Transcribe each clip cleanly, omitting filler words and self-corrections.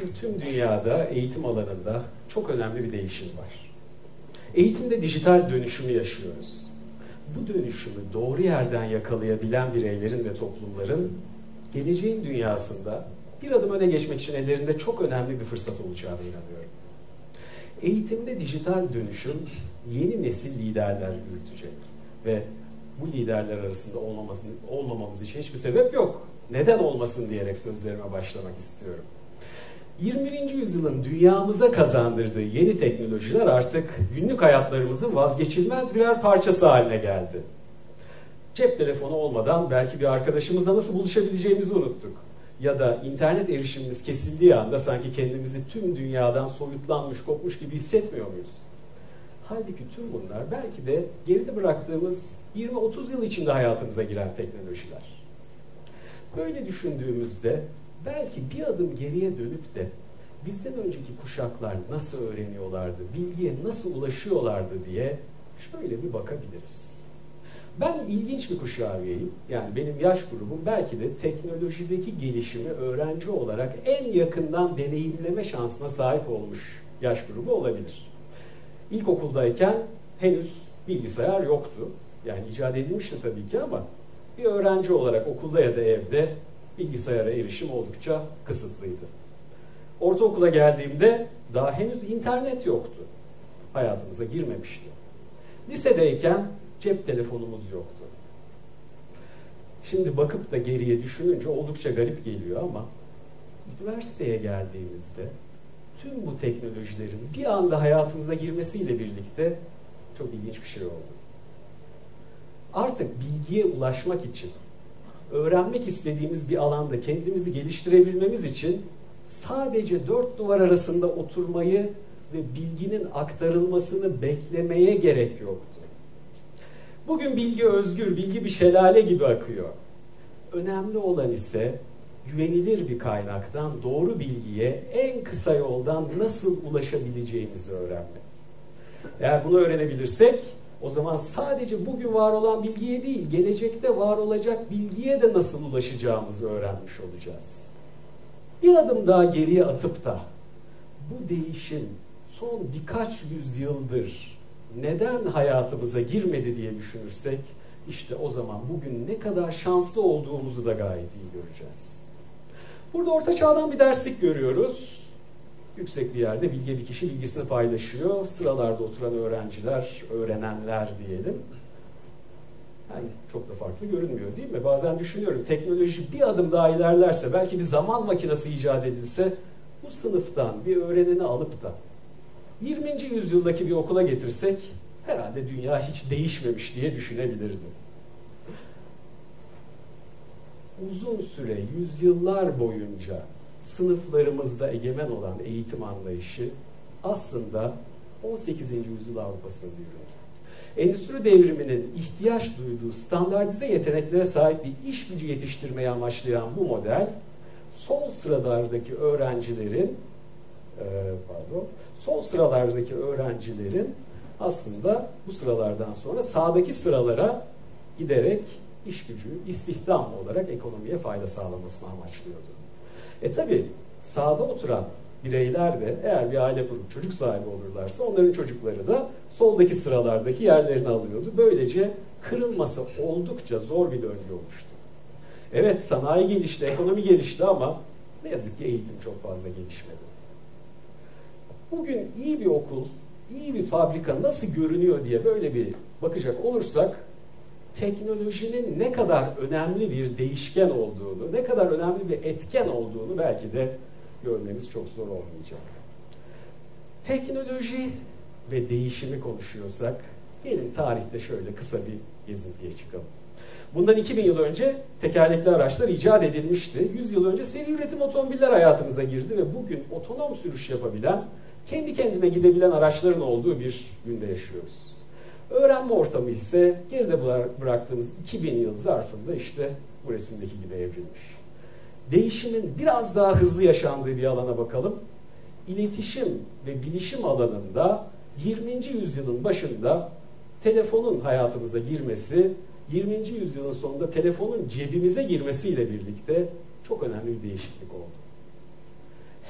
Bugün tüm dünyada eğitim alanında çok önemli bir değişim var. Eğitimde dijital dönüşümü yaşıyoruz. Bu dönüşümü doğru yerden yakalayabilen bireylerin ve toplumların geleceğin dünyasında bir adım öne geçmek için ellerinde çok önemli bir fırsat olacağına inanıyorum. Eğitimde dijital dönüşüm yeni nesil liderler yürütecek ve bu liderler arasında olmamamız için hiçbir sebep yok. Neden olmasın diyerek sözlerime başlamak istiyorum. 21. yüzyılın dünyamıza kazandırdığı yeni teknolojiler artık günlük hayatlarımızın vazgeçilmez birer parçası haline geldi. Cep telefonu olmadan belki bir arkadaşımızla nasıl buluşabileceğimizi unuttuk. Ya da internet erişimimiz kesildiği anda sanki kendimizi tüm dünyadan soyutlanmış, kopmuş gibi hissetmiyor muyuz? Halbuki tüm bunlar belki de geride bıraktığımız 20-30 yıl içinde hayatımıza giren teknolojiler. Böyle düşündüğümüzde belki bir adım geriye dönüp de bizden önceki kuşaklar nasıl öğreniyorlardı, bilgiye nasıl ulaşıyorlardı diye şöyle bir bakabiliriz. Ben ilginç bir kuşağa üyeyim. Yani benim yaş grubum belki de teknolojideki gelişimi öğrenci olarak en yakından deneyimleme şansına sahip olmuş yaş grubu olabilir. İlkokuldayken henüz bilgisayar yoktu. Yani icat edilmişti tabii ki ama bir öğrenci olarak okulda ya da evde bilgisayara erişim oldukça kısıtlıydı. Ortaokula geldiğimde daha henüz internet yoktu. Hayatımıza girmemişti. Lisedeyken cep telefonumuz yoktu. Şimdi bakıp da geriye düşününce oldukça garip geliyor ama üniversiteye geldiğimizde tüm bu teknolojilerin bir anda hayatımıza girmesiyle birlikte çok ilginç bir şey oldu. Artık bilgiye ulaşmak için, öğrenmek istediğimiz bir alanda kendimizi geliştirebilmemiz için sadece dört duvar arasında oturmayı ve bilginin aktarılmasını beklemeye gerek yoktu. Bugün bilgi özgür, bilgi bir şelale gibi akıyor. Önemli olan ise güvenilir bir kaynaktan doğru bilgiye en kısa yoldan nasıl ulaşabileceğimizi öğrenmek. Eğer bunu öğrenebilirsek o zaman sadece bugün var olan bilgiye değil, gelecekte var olacak bilgiye de nasıl ulaşacağımızı öğrenmiş olacağız. Bir adım daha geriye atıp da bu değişim son birkaç yüzyıldır neden hayatımıza girmedi diye düşünürsek işte o zaman bugün ne kadar şanslı olduğumuzu da gayet iyi göreceğiz. Burada orta çağdan bir derslik görüyoruz. Yüksek bir yerde bilge bir kişi bilgisini paylaşıyor. Sıralarda oturan öğrenciler, öğrenenler diyelim. Yani çok da farklı görünmüyor değil mi? Bazen düşünüyorum teknoloji bir adım daha ilerlerse, belki bir zaman makinesi icat edilse bu sınıftan bir öğreneni alıp da 20. yüzyıldaki bir okula getirsek herhalde dünya hiç değişmemiş diye düşünebilirdim. Uzun süre, yüzyıllar boyunca sınıflarımızda egemen olan eğitim anlayışı aslında 18. yüzyıl Avrupa'sında yürüyor. Endüstri devriminin ihtiyaç duyduğu standartize yeteneklere sahip bir iş gücü yetiştirmeyi amaçlayan bu model sol sıralardaki öğrencilerin aslında bu sıralardan sonra sağdaki sıralara giderek iş gücü, istihdam olarak ekonomiye fayda sağlamasını amaçlıyordu. Tabi sağda oturan bireyler de eğer bir aile kurup çocuk sahibi olurlarsa onların çocukları da soldaki sıralardaki yerlerini alıyordu. Böylece kırılması oldukça zor bir döngü oluştu. Evet, sanayi gelişti, ekonomi gelişti ama ne yazık ki eğitim çok fazla gelişmedi. Bugün iyi bir okul, iyi bir fabrika nasıl görünüyor diye böyle bir bakacak olursak teknolojinin ne kadar önemli bir değişken olduğunu, ne kadar önemli bir etken olduğunu belki de görmemiz çok zor olmayacak. Teknoloji ve değişimi konuşuyorsak gelin tarihte şöyle kısa bir gezintiye çıkalım. Bundan 2000 yıl önce tekerlekli araçlar icat edilmişti. 100 yıl önce seri üretim otomobiller hayatımıza girdi ve bugün otonom sürüş yapabilen, kendi kendine gidebilen araçların olduğu bir günde yaşıyoruz. Öğrenme ortamı ise geride bıraktığımız 2000 yıl zarfında işte bu resimdeki gibi evrilmiş. Değişimin biraz daha hızlı yaşandığı bir alana bakalım. İletişim ve bilişim alanında 20. yüzyılın başında telefonun hayatımıza girmesi, 20. yüzyılın sonunda telefonun cebimize girmesiyle birlikte çok önemli bir değişiklik oldu.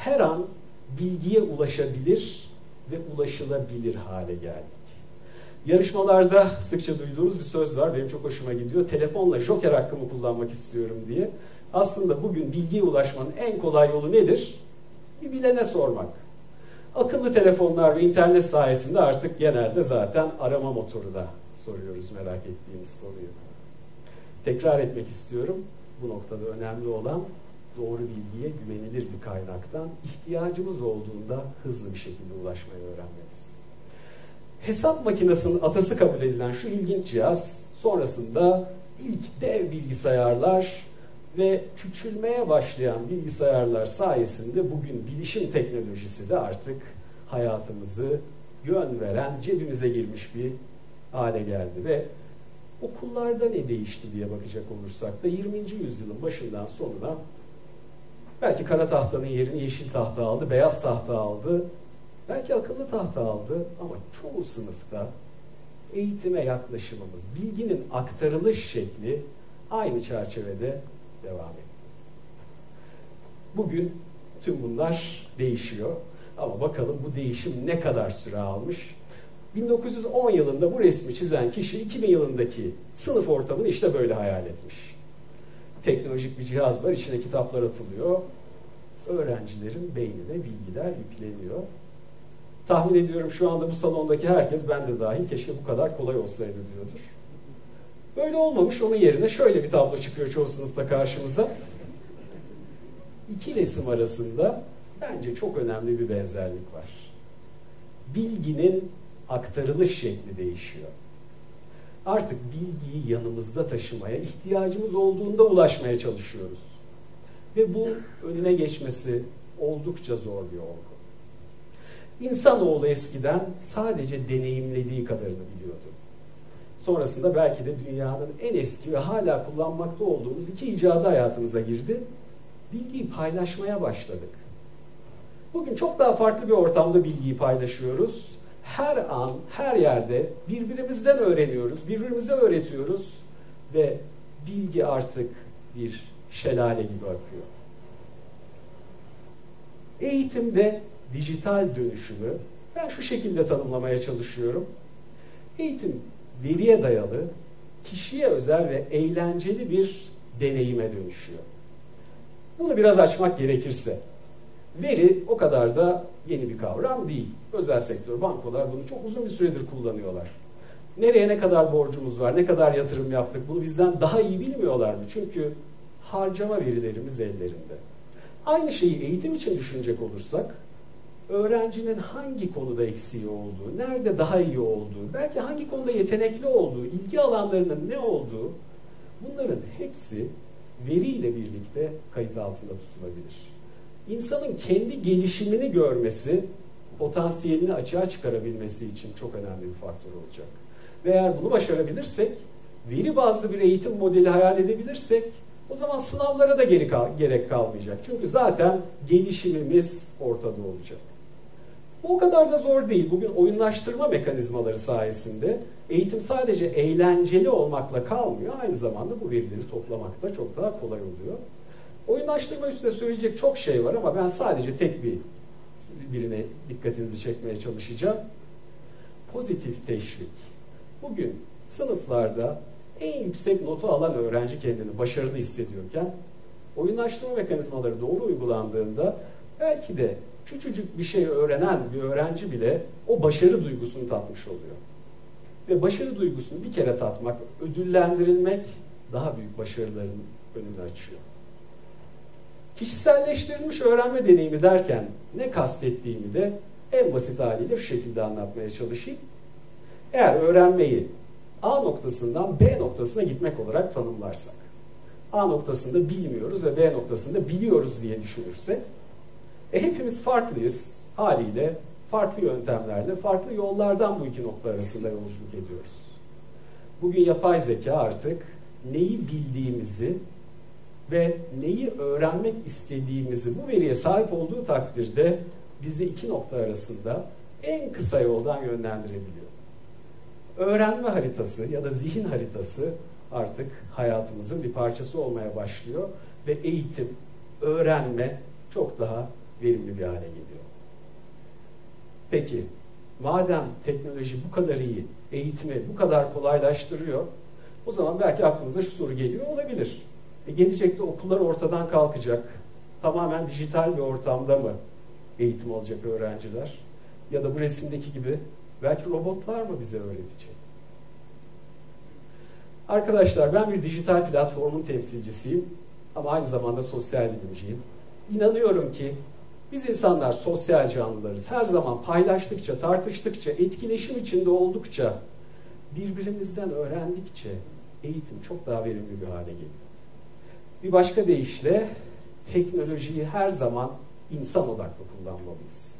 her an bilgiye ulaşabilir ve ulaşılabilir hale geldik. Yarışmalarda sıkça duyduğumuz bir söz var, benim çok hoşuma gidiyor. Telefonla joker hakkımı kullanmak istiyorum diye. Aslında bugün bilgiye ulaşmanın en kolay yolu nedir? Bir bilene sormak. Akıllı telefonlar ve internet sayesinde artık genelde zaten arama motoru da soruyoruz merak ettiğimiz konuyu. Tekrar etmek istiyorum. Bu noktada önemli olan doğru bilgiye güvenilir bir kaynaktan ihtiyacımız olduğunda hızlı bir şekilde ulaşmayı öğrenmemiz. Hesap makinesinin atası kabul edilen şu ilginç cihaz sonrasında ilk dev bilgisayarlar ve küçülmeye başlayan bilgisayarlar sayesinde bugün bilişim teknolojisi de artık hayatımızı yön veren, cebimize girmiş bir hale geldi ve okullarda ne değişti diye bakacak olursak da 20. yüzyılın başından sonuna belki kara tahtanın yerini yeşil tahta aldı, beyaz tahta aldı, belki akıllı tahta aldı ama çoğu sınıfta eğitime yaklaşımımız, bilginin aktarılış şekli aynı çerçevede devam etti. Bugün tüm bunlar değişiyor ama bakalım bu değişim ne kadar süre almış? 1910 yılında bu resmi çizen kişi 2000 yılındaki sınıf ortamını işte böyle hayal etmiş. Teknolojik bir cihaz var, içine kitaplar atılıyor. Öğrencilerin beynine bilgiler yükleniyor. Tahmin ediyorum şu anda bu salondaki herkes, ben de dahil, keşke bu kadar kolay olsaydı diyordur. Böyle olmamış, onun yerine şöyle bir tablo çıkıyor çoğu sınıfta karşımıza. İki resim arasında bence çok önemli bir benzerlik var. Bilginin aktarılış şekli değişiyor. Artık bilgiyi yanımızda taşımaya, ihtiyacımız olduğunda ulaşmaya çalışıyoruz. Ve bu önüne geçmesi oldukça zor bir olgu. İnsanoğlu eskiden sadece deneyimlediği kadarını biliyordu. Sonrasında belki de dünyanın en eski ve hala kullanmakta olduğumuz iki icadı hayatımıza girdi. Bilgiyi paylaşmaya başladık. Bugün çok daha farklı bir ortamda bilgiyi paylaşıyoruz. Her an, her yerde birbirimizden öğreniyoruz, birbirimize öğretiyoruz ve bilgi artık bir şelale gibi akıyor. Eğitimde dijital dönüşümü ben şu şekilde tanımlamaya çalışıyorum. Eğitim veriye dayalı, kişiye özel ve eğlenceli bir deneyime dönüşüyor. Bunu biraz açmak gerekirse, veri o kadar da yeni bir kavram değil. Özel sektör, bankalar bunu çok uzun bir süredir kullanıyorlar. Nereye ne kadar borcumuz var, ne kadar yatırım yaptık, bunu bizden daha iyi bilmiyorlar mı? Çünkü harcama verilerimiz ellerinde. Aynı şeyi eğitim için düşünecek olursak, öğrencinin hangi konuda eksiği olduğu, nerede daha iyi olduğu, belki hangi konuda yetenekli olduğu, ilgi alanlarının ne olduğu, bunların hepsi veriyle birlikte kayıt altında tutulabilir. İnsanın kendi gelişimini görmesi, potansiyelini açığa çıkarabilmesi için çok önemli bir faktör olacak. Ve eğer bunu başarabilirsek, veri bazlı bir eğitim modeli hayal edebilirsek, o zaman sınavlara da gerek kalmayacak. Çünkü zaten gelişimimiz ortada olacak. Bu o kadar da zor değil. Bugün oyunlaştırma mekanizmaları sayesinde eğitim sadece eğlenceli olmakla kalmıyor. Aynı zamanda bu verileri toplamak da çok daha kolay oluyor. Oyunlaştırma üstüne söyleyecek çok şey var ama ben sadece tek birine dikkatinizi çekmeye çalışacağım. Pozitif teşvik. Bugün sınıflarda en yüksek notu alan öğrenci kendini başarılı hissediyorken oyunlaştırma mekanizmaları doğru uygulandığında belki de küçücük bir şey öğrenen bir öğrenci bile o başarı duygusunu tatmış oluyor. Ve başarı duygusunu bir kere tatmak, ödüllendirilmek daha büyük başarıların önünü açıyor. Kişiselleştirilmiş öğrenme deneyimi derken ne kastettiğimi de en basit haliyle şu şekilde anlatmaya çalışayım. Eğer öğrenmeyi A noktasından B noktasına gitmek olarak tanımlarsak, A noktasında bilmiyoruz ve B noktasında biliyoruz diye düşünürsek, hepimiz farklıyız haliyle, farklı yöntemlerle, farklı yollardan bu iki nokta arasında yolculuk ediyoruz. Bugün yapay zeka artık neyi bildiğimizi ve neyi öğrenmek istediğimizi bu veriye sahip olduğu takdirde bizi iki nokta arasında en kısa yoldan yönlendirebiliyor. Öğrenme haritası ya da zihin haritası artık hayatımızın bir parçası olmaya başlıyor ve eğitim, öğrenme çok daha verimli bir hale geliyor. Peki, madem teknoloji bu kadar iyi, eğitimi bu kadar kolaylaştırıyor, o zaman belki aklınıza şu soru geliyor olabilir. Gelecekte okullar ortadan kalkacak, tamamen dijital bir ortamda mı eğitim alacak öğrenciler? Ya da bu resimdeki gibi belki robotlar mı bize öğretecek? Arkadaşlar, ben bir dijital platformun temsilcisiyim ama aynı zamanda sosyal bilimciyim. İnanıyorum ki biz insanlar sosyal canlılarız. Her zaman paylaştıkça, tartıştıkça, etkileşim içinde oldukça, birbirimizden öğrendikçe eğitim çok daha verimli bir hale geliyor. Bir başka deyişle teknolojiyi her zaman insan odaklı kullanmalıyız.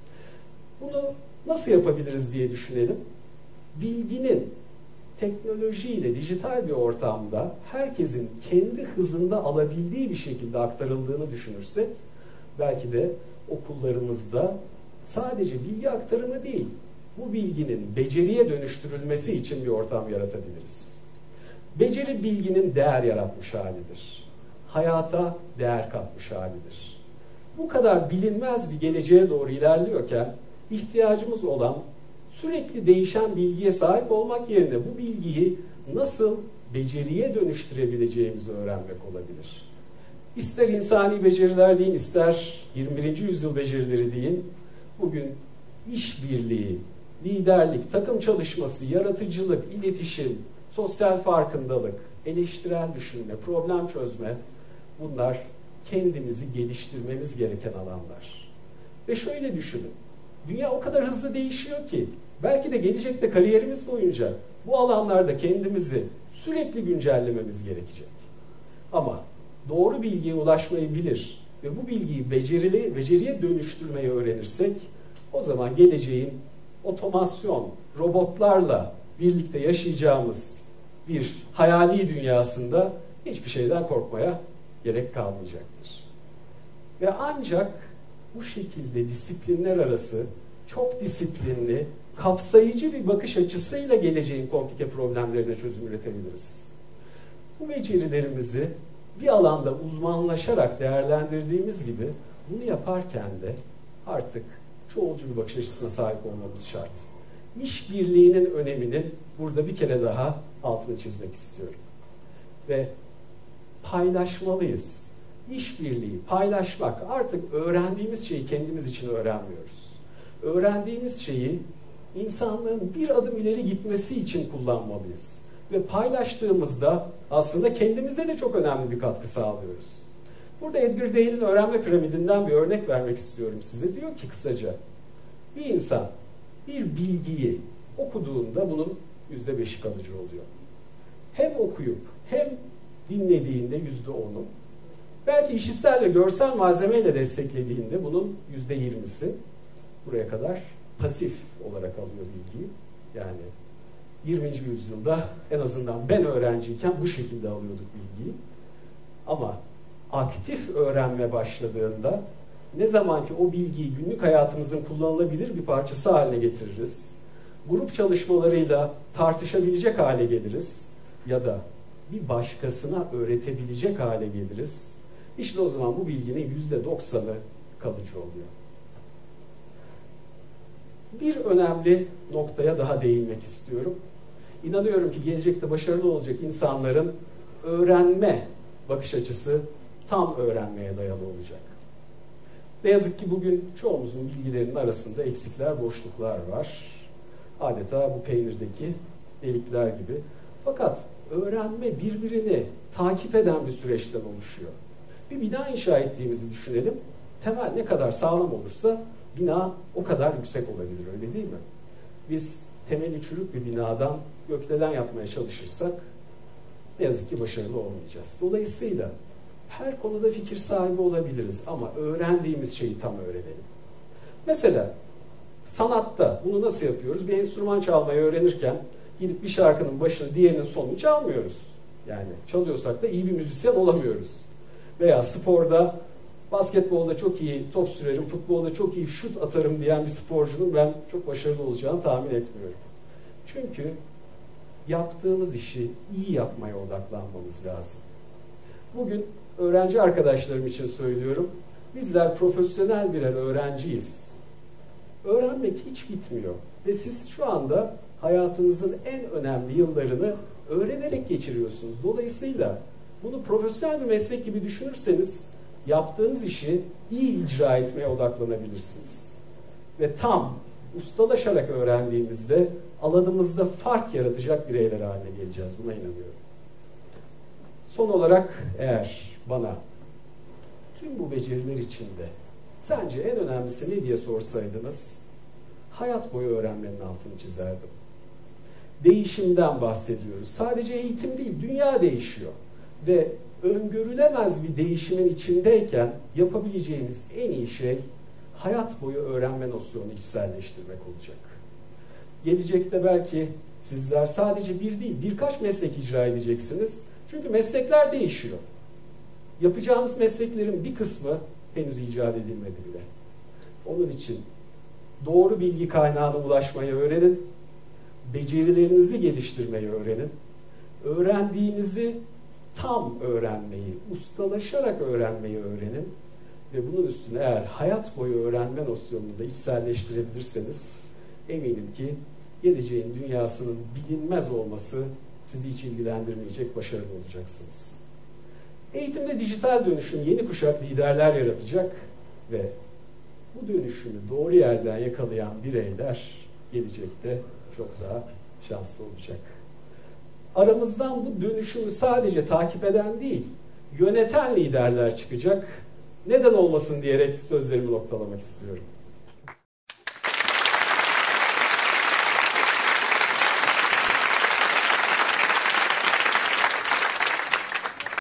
Bunu nasıl yapabiliriz diye düşünelim. Bilginin teknolojiyle dijital bir ortamda herkesin kendi hızında alabildiği bir şekilde aktarıldığını düşünürsek, belki de okullarımızda sadece bilgi aktarımı değil, bu bilginin beceriye dönüştürülmesi için bir ortam yaratabiliriz. Beceri bilginin değer yaratmış halidir. Hayata değer katmış halidir. Bu kadar bilinmez bir geleceğe doğru ilerliyorken ihtiyacımız olan sürekli değişen bilgiye sahip olmak yerine bu bilgiyi nasıl beceriye dönüştürebileceğimizi öğrenmek olabilir. İster insani beceriler deyin, ister 21. yüzyıl becerileri deyin, bugün işbirliği, liderlik, takım çalışması, yaratıcılık, iletişim, sosyal farkındalık, eleştirel düşünme, problem çözme, bunlar kendimizi geliştirmemiz gereken alanlar. Ve şöyle düşünün, dünya o kadar hızlı değişiyor ki, belki de gelecekte kariyerimiz boyunca bu alanlarda kendimizi sürekli güncellememiz gerekecek. Ama doğru bilgiye ulaşmayı bilir ve bu bilgiyi beceriye dönüştürmeyi öğrenirsek, o zaman geleceğin otomasyon, robotlarla birlikte yaşayacağımız bir hayali dünyasında hiçbir şeyden korkmaya gerek kalmayacaktır. Ve ancak bu şekilde disiplinler arası çok disiplinli, kapsayıcı bir bakış açısıyla geleceğin komplike problemlerine çözüm üretebiliriz. Bu becerilerimizi bir alanda uzmanlaşarak değerlendirdiğimiz gibi bunu yaparken de artık çoğulcu bir bakış açısına sahip olmamız şart. İşbirliğinin önemini burada bir kere daha altını çizmek istiyorum. Ve paylaşmalıyız. İşbirliği, paylaşmak, artık öğrendiğimiz şeyi kendimiz için öğrenmiyoruz. Öğrendiğimiz şeyi insanlığın bir adım ileri gitmesi için kullanmalıyız. Ve paylaştığımızda aslında kendimize de çok önemli bir katkı sağlıyoruz. Burada Edgar Dale'in öğrenme piramidinden bir örnek vermek istiyorum size. Diyor ki kısaca, bir insan bir bilgiyi okuduğunda bunun %5'i kalıcı oluyor. Hem okuyup hem dinlediğinde %10'u, belki işitsel ve görsel malzemeyle desteklediğinde bunun %20'si buraya kadar pasif olarak alıyor bilgiyi. Yani 20. yüzyılda en azından ben öğrenciyken bu şekilde alıyorduk bilgiyi. Ama aktif öğrenme başladığında ne zaman ki o bilgiyi günlük hayatımızın kullanılabilir bir parçası haline getiririz, grup çalışmalarıyla tartışabilecek hale geliriz ya da bir başkasına öğretebilecek hale geliriz, İşte o zaman bu bilginin %90'ı kalıcı oluyor. Bir önemli noktaya daha değinmek istiyorum. İnanıyorum ki gelecekte başarılı olacak insanların öğrenme bakış açısı tam öğrenmeye dayalı olacak. Ne yazık ki bugün çoğumuzun bilgilerinin arasında eksikler, boşluklar var. Adeta bu peynirdeki delikler gibi. Fakat öğrenme birbirini takip eden bir süreçten oluşuyor. Bir bina inşa ettiğimizi düşünelim. Temel ne kadar sağlam olursa bina o kadar yüksek olabilir, öyle değil mi? Biz temeli çürük bir binadan gökdelen yapmaya çalışırsak ne yazık ki başarılı olmayacağız. Dolayısıyla her konuda fikir sahibi olabiliriz ama öğrendiğimiz şeyi tam öğrenelim. Mesela sanatta bunu nasıl yapıyoruz? Bir enstrüman çalmayı öğrenirken gidip bir şarkının başını diğerinin sonunu çalmıyoruz. Yani çalıyorsak da iyi bir müzisyen olamıyoruz. Veya sporda, basketbolda çok iyi top sürerim, futbolda çok iyi şut atarım diyen bir sporcunun ben çok başarılı olacağını tahmin etmiyorum. Çünkü yaptığımız işi iyi yapmaya odaklanmamız lazım. Bugün öğrenci arkadaşlarım için söylüyorum, Bizler profesyonel birer öğrenciyiz. Öğrenmek hiç bitmiyor. Ve siz şu anda hayatınızın en önemli yıllarını öğrenerek geçiriyorsunuz. Dolayısıyla bunu profesyonel bir meslek gibi düşünürseniz yaptığınız işi iyi icra etmeye odaklanabilirsiniz. Ve tam ustalaşarak öğrendiğimizde alanımızda fark yaratacak bireyler haline geleceğiz. Buna inanıyorum. Son olarak eğer bana tüm bu beceriler içinde sence en önemlisi ne diye sorsaydınız, hayat boyu öğrenmenin altını çizerdim. Değişimden bahsediyoruz. Sadece eğitim değil, dünya değişiyor. Ve öngörülemez bir değişimin içindeyken yapabileceğimiz en iyi şey hayat boyu öğrenme nosyonunu içselleştirmek olacak. Gelecekte belki sizler sadece bir değil, birkaç meslek icra edeceksiniz. Çünkü meslekler değişiyor. Yapacağınız mesleklerin bir kısmı henüz icat edilmedi bile. Onun için doğru bilgi kaynağına ulaşmayı öğrenin, becerilerinizi geliştirmeyi öğrenin, öğrendiğinizi tam öğrenmeyi, ustalaşarak öğrenmeyi öğrenin ve bunun üstüne eğer hayat boyu öğrenme nosyonunu da içselleştirebilirseniz eminim ki geleceğin dünyasının bilinmez olması sizi hiç ilgilendirmeyecek, başarılı olacaksınız. Eğitimde dijital dönüşüm yeni kuşak liderler yaratacak ve bu dönüşümü doğru yerden yakalayan bireyler gelecekte çok daha şanslı olacak. Aramızdan bu dönüşümü sadece takip eden değil, yöneten liderler çıkacak. Neden olmasın diyerek sözlerimi noktalamak istiyorum.